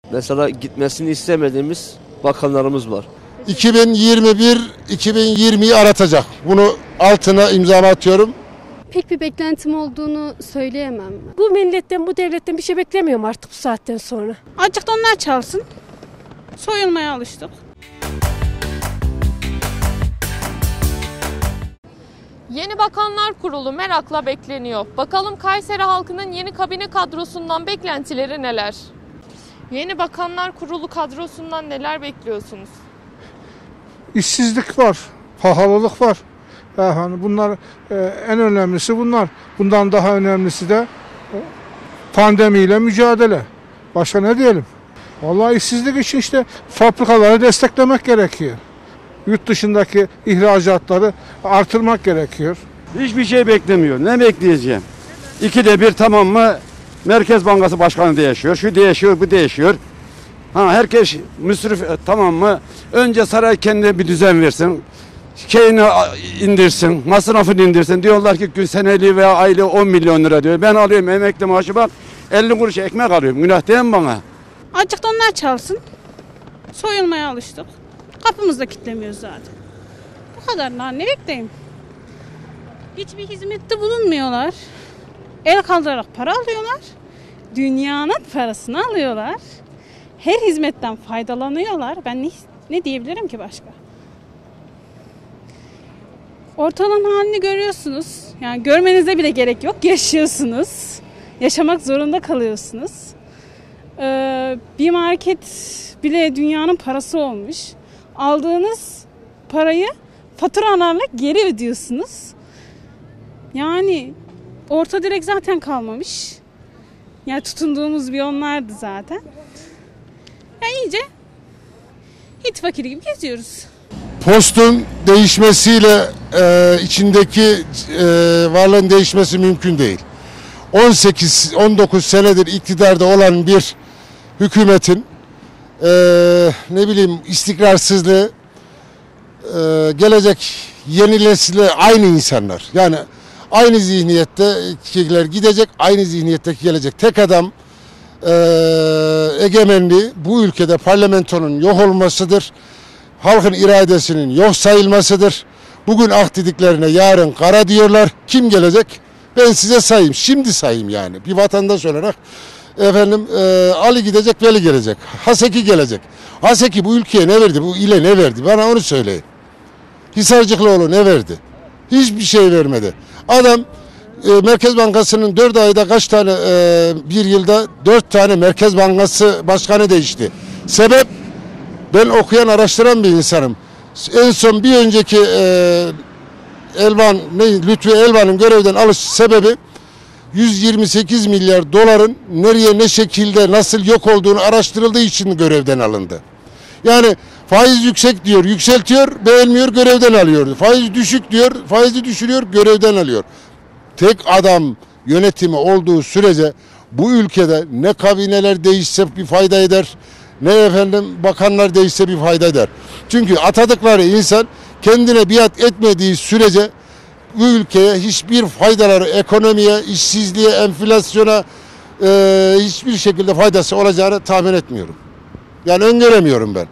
Mesela gitmesini istemediğimiz bakanlarımız var. 2021-2020'yi aratacak. Bunu altına imzamı atıyorum. Pek bir beklentim olduğunu söyleyemem. Bu milletten, bu devletten bir şey beklemiyorum artık bu saatten sonra. Azıcık da onlar çalsın. Soyulmaya alıştık. Yeni Bakanlar Kurulu merakla bekleniyor. Bakalım Kayseri halkının yeni kabine kadrosundan beklentileri neler? Yeni Bakanlar Kurulu kadrosundan neler bekliyorsunuz? İşsizlik var, pahalılık var. Yani bunlar en önemlisi bunlar. Bundan daha önemlisi de pandemiyle mücadele. Başka ne diyelim? Vallahi işsizlik için işte fabrikaları desteklemek gerekiyor. Yurt dışındaki ihracatları artırmak gerekiyor. Hiçbir şey beklemiyor. Ne bekleyeceğim? İkide bir tamam mı? Merkez Bankası Başkanı değişiyor. Şu değişiyor, bu değişiyor. Herkes müsrif tamam mı? Önce saray kendine bir düzen versin. Şeyini indirsin, masrafını indirsin. Diyorlar ki seneli veya aylığı 10 milyon lira diyor. Ben alıyorum emekli maaşı bak 50 kuruş ekmek alıyorum. Günah değil mi bana? Azıcık da onlar çalsın. Soyulmaya alıştık. Kapımızda kilitlemiyoruz zaten. Bu kadar lan, ne bekleyeyim? Hiçbir hizmette bulunmuyorlar. El kaldırarak para alıyorlar. Dünyanın parasını alıyorlar. Her hizmetten faydalanıyorlar. Ben ne diyebilirim ki başka? Ortalığın halini görüyorsunuz. Yani görmenize bile gerek yok. Yaşıyorsunuz. Yaşamak zorunda kalıyorsunuz. Bir market bile dünyanın parası olmuş. Aldığınız parayı faturalarla geri ödüyorsunuz. Yani orta direk zaten kalmamış. Yani tutunduğumuz bir onlardı zaten. Yani iyice hit fakiri gibi geziyoruz. Postun değişmesiyle içindeki varlığın değişmesi mümkün değil. 18-19 senedir iktidarda olan bir hükümetin ne bileyim istikrarsızlığı, gelecek yeni nesile aynı insanlar. Yani aynı zihniyettekiler gidecek, aynı zihniyetteki gelecek. Tek adam egemenliği bu ülkede parlamentonun yok olmasıdır. Halkın iradesinin yok sayılmasıdır. Bugün ak dediklerine yarın kara diyorlar. Kim gelecek? Ben size sayayım. Şimdi sayayım yani. Bir vatandaş olarak Ali gidecek, Veli gelecek. Haseki gelecek. Haseki bu ülkeye ne verdi? Bu ile ne verdi? Bana onu söyleyin. Hisarcıklıoğlu ne verdi? Hiçbir şey vermedi. Adam Merkez Bankası'nın 4 ayda kaç tane bir yılda 4 tane Merkez Bankası başkanı değişti. Sebep? Ben okuyan, araştıran bir insanım. En son bir önceki Lütfü Elvan'ın görevden alış sebebi 128 milyar doların nereye ne şekilde nasıl yok olduğunu araştırıldığı için görevden alındı. Yani faiz yüksek diyor, yükseltiyor, beğenmiyor, görevden alıyor. Faiz düşük diyor, faizi düşürüyor, görevden alıyor. Tek adam yönetimi olduğu sürece bu ülkede ne kabineler değişse bir fayda eder, ne bakanlar değişse bir fayda eder. Çünkü atadıkları insan kendine biat etmediği sürece bu ülkeye hiçbir faydaları, ekonomiye, işsizliğe, enflasyona hiçbir şekilde faydası olacağını tahmin etmiyorum. Yani öngöremiyorum ben.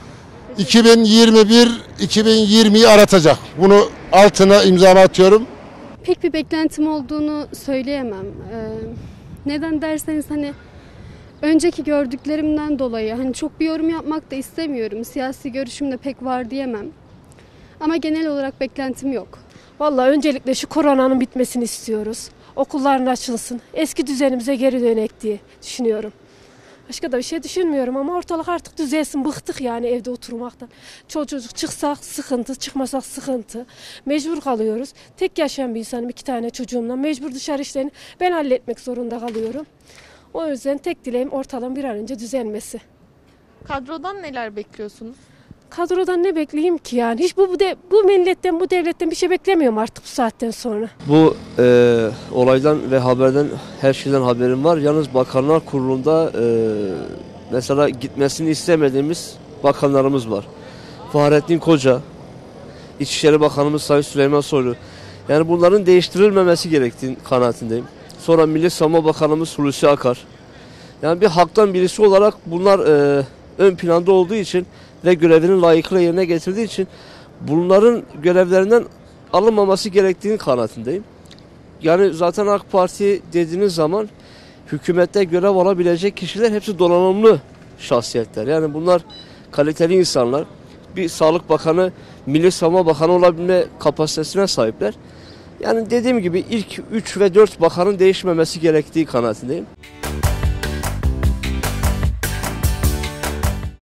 2021-2020'yi aratacak. Bunu altına imzamı atıyorum. Pek bir beklentim olduğunu söyleyemem. Neden derseniz önceki gördüklerimden dolayı çok bir yorum yapmak da istemiyorum. Siyasi görüşüm de pek var diyemem. Ama genel olarak beklentim yok. Vallahi öncelikle şu koronanın bitmesini istiyoruz. Okulların açılsın. Eski düzenimize geri dönek diye düşünüyorum. Başka da bir şey düşünmüyorum ama ortalık artık düzelsin. Bıktık yani evde oturmaktan. Çocuk çıksak sıkıntı, çıkmasak sıkıntı. Mecbur kalıyoruz. Tek yaşayan bir insanım, 2 tane çocuğumla. Mecbur dışarı işlerini ben halletmek zorunda kalıyorum. O yüzden tek dileğim ortalığın bir an önce düzelmesi. Kadrodan neler bekliyorsunuz? Kadrodan ne bekleyeyim ki yani? Hiç bu milletten, bu devletten bir şey beklemiyorum artık bu saatten sonra. Bu olaydan ve haberden, her şeyden haberim var. Yalnız Bakanlar Kurulu'nda mesela gitmesini istemediğimiz bakanlarımız var. Fahrettin Koca, İçişleri Bakanımız Sayın Süleyman Soylu. Yani bunların değiştirilmemesi gerektiğini kanaatindeyim. Sonra Milli Savunma Bakanımız Hulusi Akar. Yani bir halktan birisi olarak bunlar ön planda olduğu için ve görevini layıkıyla yerine getirdiği için bunların görevlerinden alınmaması gerektiğini kanaatindeyim. Yani zaten AK Parti dediğiniz zaman hükümette görev alabilecek kişiler hepsi donanımlı şahsiyetler. Yani bunlar kaliteli insanlar. Bir Sağlık Bakanı, Milli Savunma Bakanı olabilme kapasitesine sahipler. Yani dediğim gibi ilk 3 ve 4 bakanın değişmemesi gerektiği kanaatindeyim.